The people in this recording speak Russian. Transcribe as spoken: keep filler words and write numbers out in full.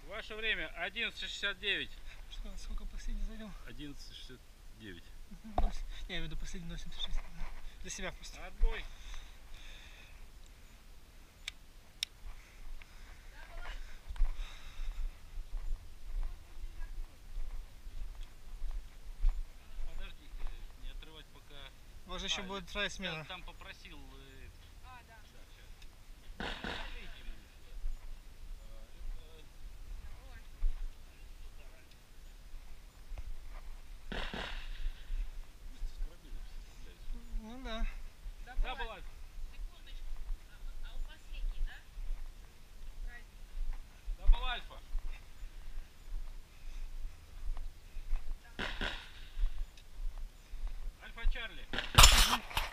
Ваше время одиннадцать шестьдесят девять. Что, сколько последний занял? одиннадцать шестьдесят девять. Не, я имею в виду последний ноль семьдесят шесть. Для себя просто. Отбой. Подожди, не отрывать пока. У вас же еще а, будет вторая смена. Там попросил. Э... А, да. Да, сейчас. Ну да. Да, была. Секундочку. А, а у последней, да? Праздник. Дабл альфа. Альфа Чарли.